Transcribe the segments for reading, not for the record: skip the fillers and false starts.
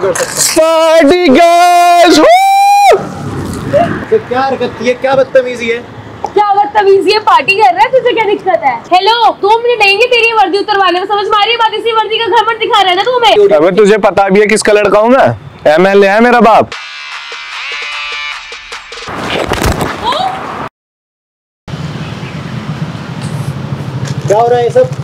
कर सकता party girls. हूँ। क्या हरकत है, क्या बदतमीजी है? क्या बदतमीजी है? पार्टी कर रहा है, तुझे क्या दिक्कत है? हेलो, 2 मिनट लेंगे तेरी वर्दी उतरवाने में, समझ मारी बात? इसी वर्दी का घमंड दिखा रहा है ना तुम्हें। अबे तुझे पता भी है किसका लड़का हूँ मैं? MLA है मेरा बाप। क्या हो रहा है सब?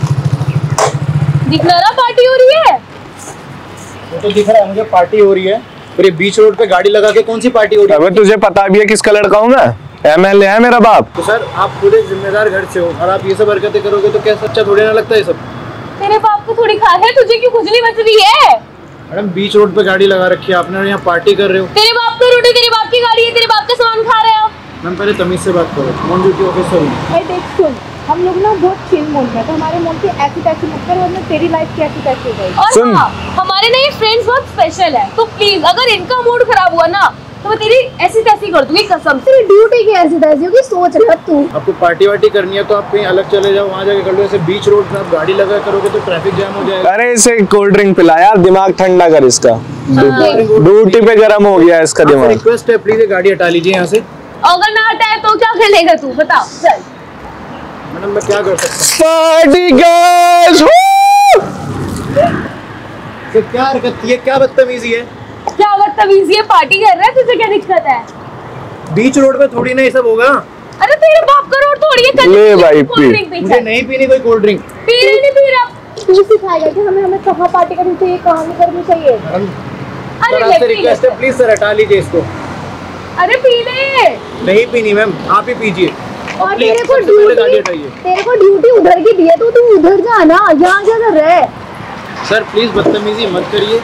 दिख रहा पार्टी हो रही है। वो तो दिख रहा है मुझे, पार्टी हो रही है। और ये बीच रोड पे गाड़ी लगा के कौन सी पार्टी हो रही है? अबे तुझे पता भी है किसका लड़का हूँ मैं? MLA है मेरा बाप। तो सर आप खुद एक जिम्मेदार घर से हो और आप ये सब हरकतें करोगे तो क्या सच्चा थोड़ी ना लगता है ये सब? तेरे बाप को थोड़ी खा है, तुझे क्यों खुजली मच रही है? मैडम बीच रोड पे गाड़ी लगा रखी है आपने और यहाँ पार्टी कर रहे हो। तेरे बाप को रोटी, तेरे बाप की गाड़ी है, तेरे बाप का सामान खा रहे हो। मैम पहले तमीज से बात करो, ऑन ड्यूटी ऑफिसर हूँ। भाई देख सुन, हम लोग ना बहुत चिल मूड में, तो हमारे मूड की ऐसी तैसी मत कर, वरना तेरी लाइफ की ऐसी तैसी हो गई। और सुन। हाँ, हमारे ना ये फ्रेंड्स बहुत स्पेशल है, तो प्लीज अगर इनका मूड खराब हुआ ना तो मैं तेरी ऐसी तैसी कर दूंगी, कसम से। तेरी ड्यूटी की ऐसी तैसी होगी, सोच रहा तू। आपको पार्टी वार्टी करनी है तो आप कहीं अलग चले जाओ, वहाँ जाके कर लो। ऐसे बीच रोड पे आप गाड़ी लगा करोगे तो ट्रैफिक जाम हो जाएगा। अरे इसे कोल्ड ड्रिंक पिला यार, दिमाग ठंडा कर इसका। ड्यूटी पे गर्म हो गया इसका दिमाग। रिक्वेस्ट है प्लीज ये गाड़ी हटा लीजिए यहाँ से। अगर ना हटाए तो क्या करेगा तू, बता। चल मैडम मैं क्या कर सकता पार्टी गर्ल्स। हूँ? क्या हरकत है, क्या बदतमीजी है? क्या बदतमीजी है? पार्टी कर रहा है, तुझे क्या दिक्कत है? बीच रोड पे थोड़ी ना ये सब होगा। अरे तेरे बाप का रोड थोड़ी है। ले भाई, कोल्ड ड्रिंक पी। मुझे नहीं पीनी कोई कोल्ड ड्रिंक। पी रही नहीं पी रहा। तू सिखाएगा कि हमें कहाँ पार्टी करनी चाहिए, कहाँ नहीं करनी चाहिए। अरे सर ले आपसे पी रिक्वेस्ट ले। है प्लीज सर हटा लीजिए इसको। अरे पी ले। नहीं पीनी मैम, आप ही पीजिए। और प्लीज, तेरे को सबसे पहले गाड़ी ड्यूटी, हटाइए। तेरे को ड्यूटी उधर की दी है, तो तू उधर जा ना, यहाँ क्या कर रहा है? सर प्लीज बदतमीजी मत करिए।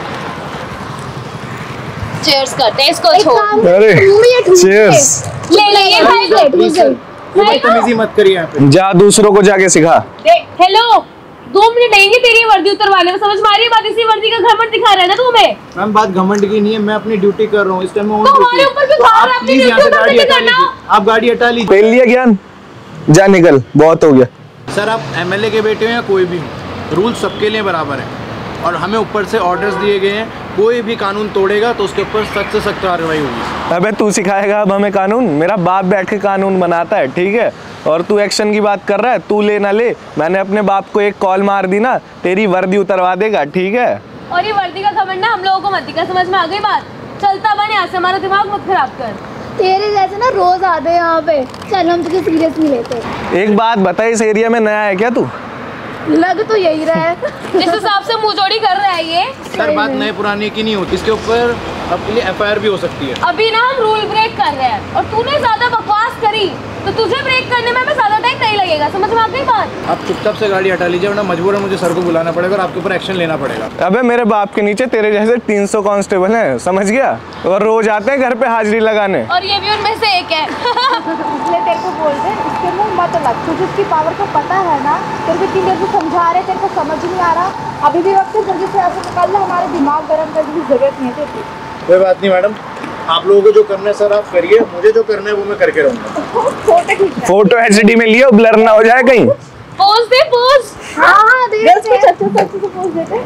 चीयर्स करते हैं, इसको एक छोड़। काम कर, अरे, तू ये ठूस दे। cheers। ले ले ये भाई ले। प्लीज सर ये बदतमीजी मत करिए यहाँ पे। जा दूसरों को जाके सिखा। हेलो, 2 मिनट लेंगे तेरी वर्दी उतरवाने में, समझ मारी बात? इसी वर्दी का घमंड दिखा रहा है ना तुम्हें। मैम बात घमंड की नहीं है, मैं अपनी ड्यूटी कर रहा हूँ इस टाइम में। तो हमारे ऊपर क्यों भार? आप आपने प्लीज यहाँ से ड्यूटी गाड़ी हटा करना। लीजिए। आप गाड़ी हटा लीजिए। पहन लिया ज्ञान, जा निकल, बहुत हो गया। सर आप MLA के बेटे हो या कोई भी हो, रूल सबके लिए बराबर है और हमें ऊपर से ऑर्डर्स दिए गए हैं। कोई भी कानून तोड़ेगा तो उसके ऊपर सख्त से सख्त कार्रवाई होगी। अबे तू सिखाएगा अब हमें कानून? मेरा बाप बैठ के कानून बनाता है, ठीक है? और तू एक्शन की बात कर रहा है, तू ले ना ले, मैंने अपने बाप को एक कॉल मार दी ना, तेरी वर्दी उतरवा देगा, ठीक है? और ये वर्दी का घमंड ना हम लोगों को मत दिखा, समझ में आ गई बात? चलता बन यहाँ से, हमारा दिमाग मत खराब कर। तेरे जैसे ना रोज आते हैं यहाँ पे। चल हम तुझे सीरियसली लेते हैं। एक बात बता, इस एरिया में नया है क्या तू? लग तो यही रहा है। जिस हिसाब से मुंह जोड़ी कर रहा है ये। सर बात नए पुराने की नहीं होती, इसके ऊपर आपके लिए FIR भी हो सकती है। अभी ना हम रूल ब्रेक कर रहे हैं और तूने ज्यादा बकवास करी तो तुझे ब्रेक करने में हमें ज्यादा टाइम नहीं लगेगा, समझ में आ गई बात? आप चुपचाप से गाड़ी हटा लीजिए वरना मजबूरन मुझे सर को बुलाना पड़ेगा और आपके ऊपर एक्शन लेना पड़ेगा। अबे मेरे बाप के नीचे तेरे जैसे 300 कांस्टेबल हैं, समझ गया? और रोज आते हैं घर पे हाजिरी लगाने। और ये भी उनमें से एक है। इसलिए तेरे को बोल रहे, इसके मुंह मत लग, तुझे इसकी पावर को पता है ना। तेरे को इतनी देर से समझा रहे, तेरे को समझ नहीं आ रहा। अभी भी वक्त है, जल्दी से यहाँ से निकलना, हमारे दिमाग गर्म करने की जरूरत नहीं है तेरी। कोई बात नहीं मैडम, आप लोगों को जो करना है सर आप करिए, मुझे जो करना है वो मैं करके रहूँगा। फोटो खींच रहा है। फोटो HD में लियो, ब्लर ना हो जाए कहीं। पोज दे पोज। हाँ दे दे, अच्छे से पोज देते।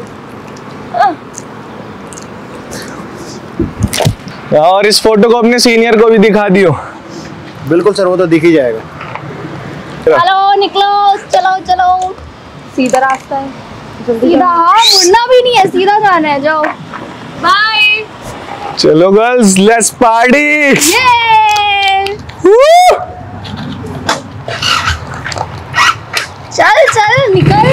और इस फोटो को अपने सीनियर को भी दिखा दियो। बिल्कुल सर, वो तो दिख ही जाएगा। हेलो निकलो, चलो चलो, सीधा रास्ता है, सीधा। हाँ मुड़ना भी नहीं है, सीधा जाना है, जाओ। बाय। चलो गर्ल्स, लेट्स पार्टी। चल चल निकल।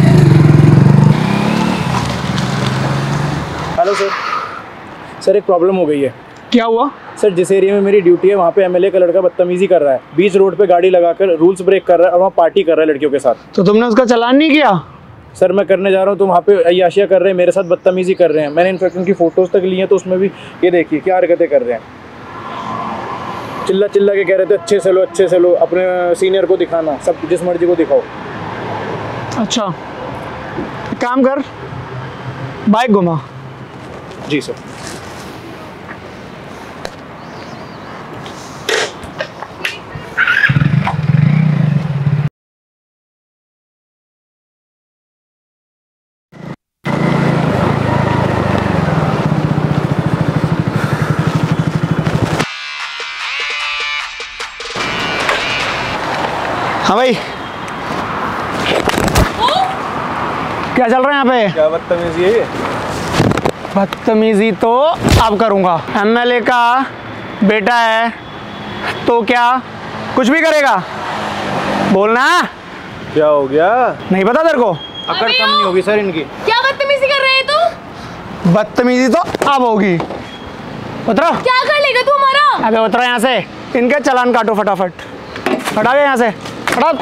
हेलो सर, सर एक प्रॉब्लम हो गई है। क्या हुआ? सर जिस एरिया में मेरी ड्यूटी है वहाँ पे MLA का लड़का बदतमीजी कर रहा है, बीच रोड पे गाड़ी लगाकर रूल्स ब्रेक कर रहा है और वहाँ पार्टी कर रहा है लड़कियों के साथ। तो तुमने उसका चालान नहीं किया? सर मैं करने जा रहा हूँ तो वहाँ पे अय्याशियाँ कर रहे हैं, मेरे साथ बदतमीजी कर रहे हैं। मैंने इनफैक्ट उनकी फोटोज तक ली हैं तो उसमें भी ये देखिए क्या हरकतें कर रहे हैं। चिल्ला चिल्ला के कह रहे थे अच्छे से लो, अच्छे से लो, अपने सीनियर को दिखाना, सब जिस मर्जी को दिखाओ। अच्छा एक काम कर, बाइक घुमा। जी सर। हाँ भाई, क्या चल रहा है यहाँ पे? क्या बदतमीजी है ये? बदतमीजी तो अब करूँगा। एमएलए का बेटा है तो क्या कुछ भी करेगा? बोलना। क्या हो गया? नहीं पता तेरे को? अकड़ कम नहीं होगी सर इनकी। क्या बदतमीजी कर रहे हैं तू? बदतमीजी तो अब होगी। उतरो। क्या कर लेगा तू हमारा? अबे उतरो यहाँ से, इनके चालान काटो फटाफट। हटा गए यहाँ से, हटा।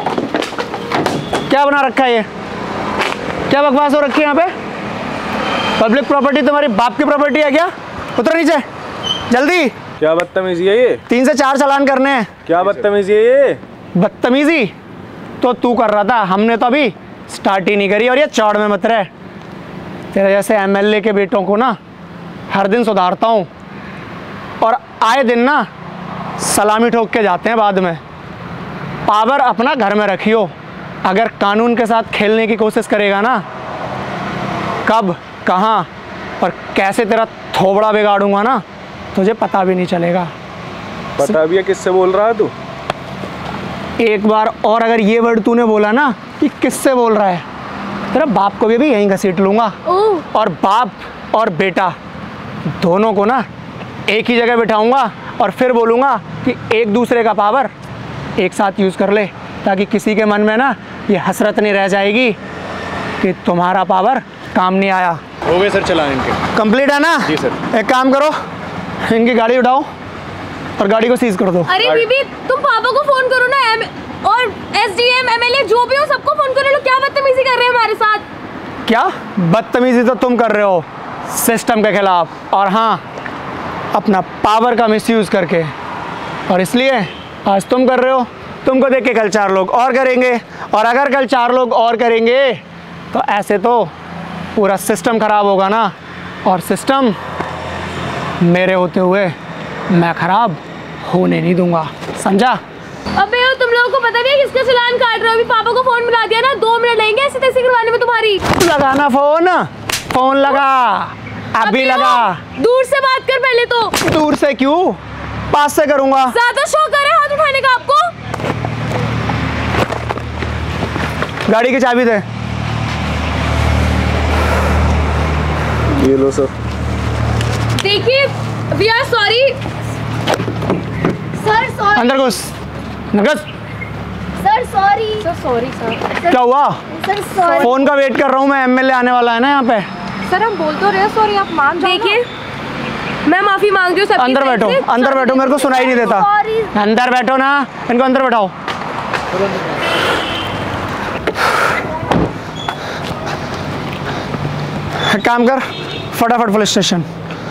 क्या बना रखा है ये? क्या बकवास हो रखी है यहाँ पे? पब्लिक प्रॉपर्टी तुम्हारी बाप की प्रॉपर्टी है क्या? उतरो नीचे जल्दी। क्या बदतमीजी है ये? 3 से 4 चालान करने हैं। क्या बदतमीजी है ये? बदतमीजी तो तू कर रहा था, हमने तो अभी स्टार्ट ही नहीं करी। और ये चौड़ में मत रहे। तेरे जैसे एमएलए के बेटों को ना हर दिन सुधारता हूँ, और आए दिन ना सलामी ठोक के जाते हैं बाद में। पावर अपना घर में रखियो। अगर कानून के साथ खेलने की कोशिश करेगा ना, कब कहाँ और कैसे तेरा थोबड़ा बिगाड़ूंगा ना, तुझे पता भी नहीं चलेगा। पता भी है किससे बोल रहा है तू? एक बार और अगर ये वर्ड तूने बोला ना कि किससे बोल रहा है, तेरा बाप को भी यहीं घसीट लूँगा। ओह, और बाप और बेटा दोनों को ना एक ही जगह बिठाऊंगा और फिर बोलूँगा कि एक दूसरे का पावर एक साथ यूज़ कर ले, ताकि किसी के मन में ना ये हसरत नहीं रह जाएगी कि तुम्हारा पावर काम नहीं आया। हो गए सर चालान इनके। कंप्लीट है ना? जी सर। एक काम करो, इनकी गाड़ी उठाओ और गाड़ी को सीज कर दो। अरे बीबी तुम पापा को फोन करो ना, और एसडीएम एमएलए जो भी हो सबको फोन करो। लोग क्या बदतमीजी कर रहे हैं हमारे साथ? क्या बदतमीजी तो तुम कर रहे हो सिस्टम के खिलाफ, और हाँ अपना पावर का मिसयूज़ करके। और इसलिए आज तुम कर रहे हो, तुमको देख के कल 4 लोग और करेंगे, और अगर कल 4 लोग और करेंगे तो ऐसे तो पूरा सिस्टम खराब होगा ना। और सिस्टम मेरे होते हुए मैं खराब होने नहीं दूंगा, समझा? अबे ओ, तुम लोगों को पता नहीं है किसका चालान काट रहे हो? अभी पापा को फोन मिला दिया ना, 2 मिनट लगेंगे ऐसे तैसे करवाने में तुम्हारी। लगाना फोन लगा, अभी लगा। दूर से बात कर पहले तो। दूर से क्यों, पास से करूंगा। ज्यादा शौक है हाथ उठाने का आपको? गाड़ी की चाबी दे। ये लो सर। देखिए we are sorry sir sorry अंदर घुस, नगस। Sir sorry sir sorry sir क्या हुआ? सर सॉरी फोन का वेट कर रहा हूँ मैं, एमएलए आने वाला है ना यहाँ पे। सर हम बोल तो रहे हैं सॉरी, आप मान जाओ। देखिए मैं माफी मांग रही हूँ सबकी अंदर साइड बैठो, से। अंदर बैठो, मेरे को सुनाई नहीं देता। सॉरी अंदर बैठो ना, इनको अंदर बैठाओ। एक काम कर, फटाफट पुलिस स्टेशन।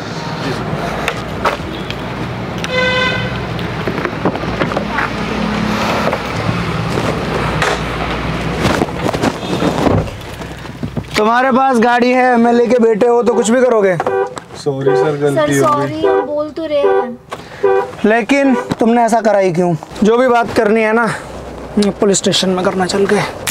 तुम्हारे पास गाड़ी है, एमएलए के बेटे हो तो कुछ भी करोगे। सॉरी सर, सर गलती हो गई। सॉरी हम बोल तो रहे हैं। लेकिन तुमने ऐसा करा ही क्यों? जो भी बात करनी है ना पुलिस स्टेशन में करना, चल के।